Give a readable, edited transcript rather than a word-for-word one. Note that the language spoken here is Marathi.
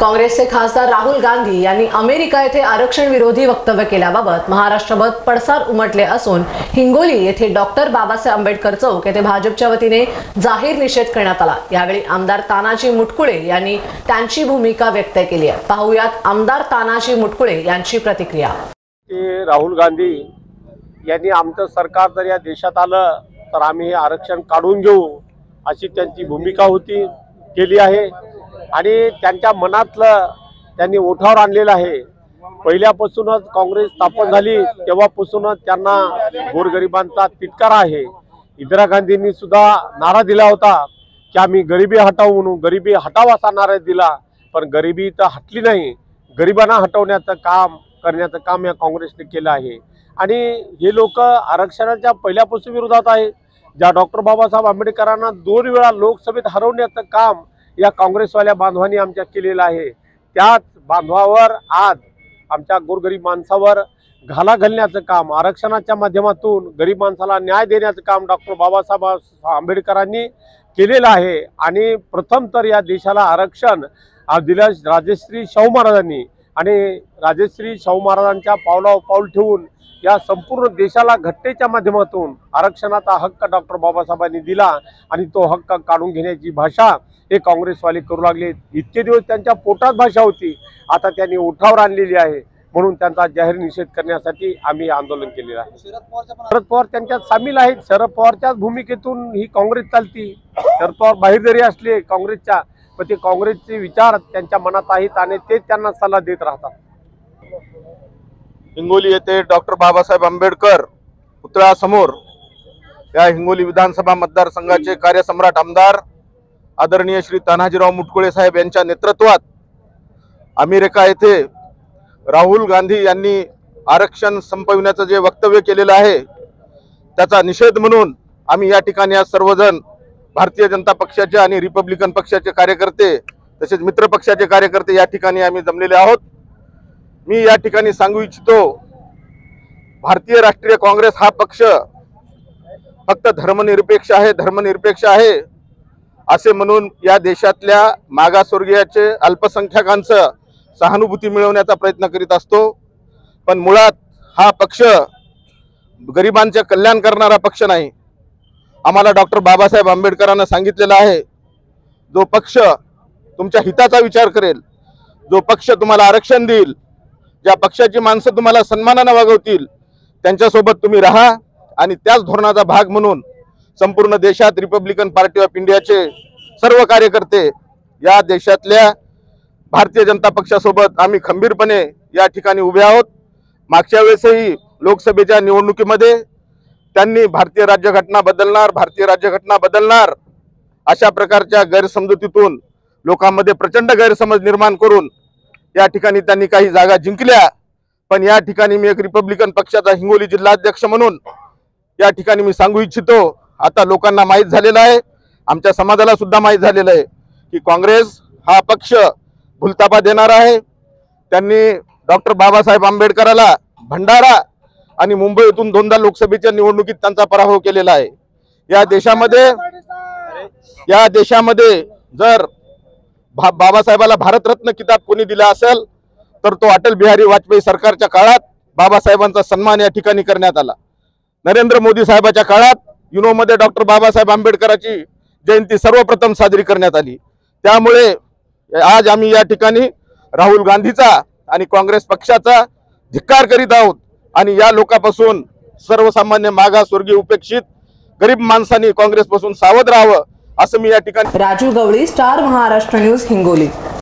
काँग्रेसचे खासदार राहुल गांधी यांनी अमेरिका येथे आरक्षण विरोधी वक्तव्य केल्याबाबत महाराष्ट्रभर पडसाद उमटले असून हिंगोली येथे डॉक्टर बाबासाहेब आंबेडकर चौक येथे भाजपच्या वतीने जाहीर निषेध करण्यात आला। यावेळी आमदार तानाजी मुटकुळे यांनी त्यांची भूमिका व्यक्त केली आहे। पाहूयात आमदार तानाजी मुटकुळे यांची प्रतिक्रिया। राहुल गांधी यांनी आमचं सरकार जर या देशात आलं तर आम्ही हे आरक्षण काढून घेऊ अशी त्यांची भूमिका होती केली आहे आणि त्यांच्या मनातलं त्यांनी ओठावर आणलेलं आहे। पहिल्यापासूनच काँग्रेस स्थापन झाली तेव्हापासूनच त्यांना गोरगरिबांचा तिटकारा आहे। इंदिरा गांधींनी सुद्धा नारा दिला होता की आम्ही गरिबी हटावू म्हणून, गरिबी हटाव असा नारा दिला, पण गरिबी तर हटली नाही। गरिबांना हटवण्याचं काम करण्याचं काम या काँग्रेसने केलं आहे आणि हे लोक आरक्षणाच्या पहिल्यापासून विरोधात आहे। ज्या डॉक्टर बाबासाहेब आंबेडकरांना 2 वेळा लोकसभेत हरवण्याचं काम या काँग्रेसवाल्या बांधवांनी आमच्या केलेलं आहे। त्याच बांधवावर आज आमच्या गोरगरीब माणसावर घाला घालण्याचं काम, आरक्षणाच्या माध्यमातून गरीब माणसाला न्याय देण्याचं काम डॉक्टर बाबासाहेब आंबेडकरांनी केलेलं आहे। आणि प्रथम तर या देशाला आरक्षण दिलं राजश्री शाहू महाराजांनी आणि राजश्री शाहू महाराजांच्या पावलावर पाऊल ठेवून या संपूर्ण देशाला घटनेच्या माध्यमातून आरक्षणाचा हक्क डॉक्टर बाबासाहेबांनी दिला आणि तो हक्क काढून घेण्याची भाषा हे काँग्रेसवाले करू लागले। इतके दिवस त्यांच्या पोटात भाषा होती, आता त्यांनी ओठावर आणलेली आहे, म्हणून त्यांचा जाहीर निषेध करण्यासाठी आम्ही आंदोलन केलेलं आहे। शरद पवार त्यांच्यात सामील आहेत। शरद पवारच्याच भूमिकेतून ही काँग्रेस चालती। शरद पवार बाहेर जरी असले काँग्रेसच्या, पण ते काँग्रेसचे विचार त्यांच्या मनात आहेत आणि ते त्यांना सल्ला देत राहतात। हिंगोली येथे डॉक्टर बाबासाहेब आंबेडकर पुतळ्यासमोर या हिंगोली विधानसभा मतदारसंघाचे कार्यसम्राट आमदार आदरणीय श्री तानाजीराव मुटकुळे साहेब यांच्या नेतृत्वात अमेरिका येथे राहुल गांधी यांनी आरक्षण संपविण्याचं जे वक्तव्य केलेलं आहे त्याचा निषेध म्हणून आम्ही या ठिकाणी आज सर्वजण भारतीय जनता पक्षाचे आणि रिपब्लिकन पक्षाचे कार्यकर्ते तसेच मित्र पक्षाचे कार्यकर्ते या ठिकाणी आम्ही जमलेले आहोत। मी या ठिकाणी सांगू इच्छितो, भारतीय राष्ट्रीय काँग्रेस हा पक्ष फक्त धर्मनिरपेक्ष आहे असे म्हणून या देशातल्या मागासवर्गीयाचे अल्पसंख्याकांचं सहानुभूती मिळवण्याचा प्रयत्न करीत असतो, पण मुळात हा पक्ष गरिबांचे कल्याण करणारा पक्ष नाही। आम्हाला डॉक्टर बाबासाहेब आंबेडकरांना सांगितलेलं आहे, जो पक्ष तुमच्या हिताचा विचार करेल, जो पक्ष तुम्हाला आरक्षण देईल, ज्या पक्षाची माणसं तुम्हाला सन्मानाने वागवतील त्यांच्यासोबत तुम्ही राहा। आणि त्याच धोरणाचा भाग म्हणून संपूर्ण देशात रिपब्लिकन पार्टी ऑफ इंडियाचे सर्व कार्यकर्ते या देशातल्या भारतीय जनता पक्षासोबत आम्ही खंबीरपणे या ठिकाणी उभे आहोत। मागच्या वेळेसही लोकसभेच्या निवडणुकीमध्ये त्यांनी भारतीय राज्यघटना बदलणार अशा प्रकारच्या गैरसमजुतीतून लोकांमध्ये प्रचंड गैरसमज निर्माण करून या ठिकाणी त्यांनी काही जागा जिंकल्या, पण या ठिकाणी मी एक रिपब्लिकन पक्षाचा हिंगोली जिल्हाध्यक्ष म्हणून या ठिकाणी मी सांगू इच्छितो, आता लोकांना माहीत झालेलं आहे, आमच्या समाजाला सुद्धा माहीत झालेलं आहे की काँग्रेस हा पक्ष भुलतापा देणार आहे। त्यांनी डॉक्टर बाबासाहेब आंबेडकराला भंडारा आणि मुंबईतून 2दा लोकसभेच्या निवडणुकीत त्यांचा पराभव केलेला आहे। या देशामध्ये जर बाबासाहेबाला भारतरत्न किताब कोणी दिला असेल तर तो अटल बिहारी वाजपेयी सरकारच्या काळात बाबासाहेबांचा सन्मान या ठिकाणी करण्यात आला। नरेंद्र मोदी साहेबांच्या काळात युनोमध्ये डॉक्टर बाबासाहेब आंबेडकरांची जयंती सर्वप्रथम साजरी करण्यात आली। त्यामुळे आज आम्ही या ठिकाणी राहुल गांधीचा आणि काँग्रेस पक्षाचा धिक्कार करीत आहोत आणि या लोकांपासून सर्वसामान्य मागासवर्गीय उपेक्षित गरीब माणसांनी काँग्रेसपासून सावध राहावं असं मी या ठिकाणी। Raju Gawali, star Maharashtra news, Hingoli.